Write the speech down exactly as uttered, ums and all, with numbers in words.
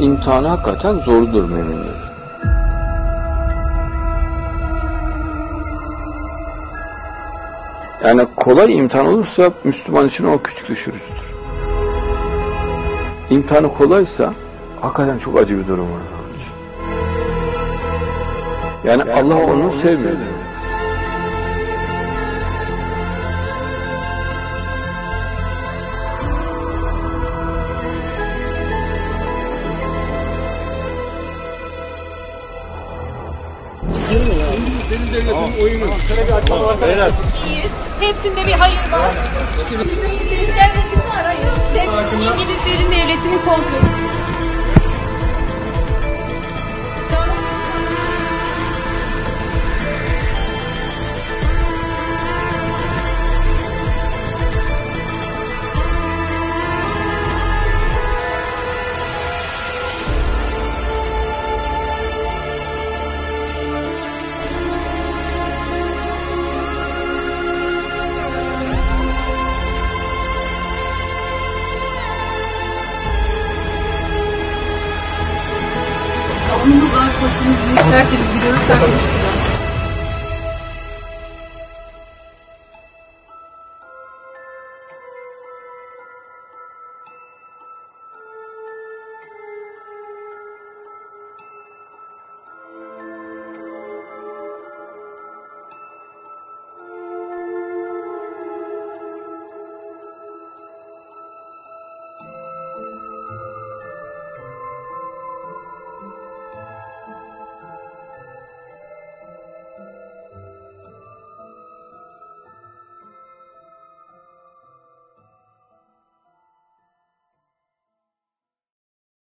imtihanı hakikaten zordur müminler. Yani kolay imtihan olursa Müslüman için o küçük düşürücüdür. İmtihanı kolaysa hakikaten çok acı bir durum var onun için. Yani, yani Allah, Allah onu sevmiyor. Senin devletin oyunu. Şöyle bir açalım arkadaşlar. İyiyiz. Hepsinde bir hayır var. İngiliz devletini arayın. İngilizlerin devletini kontrol edin.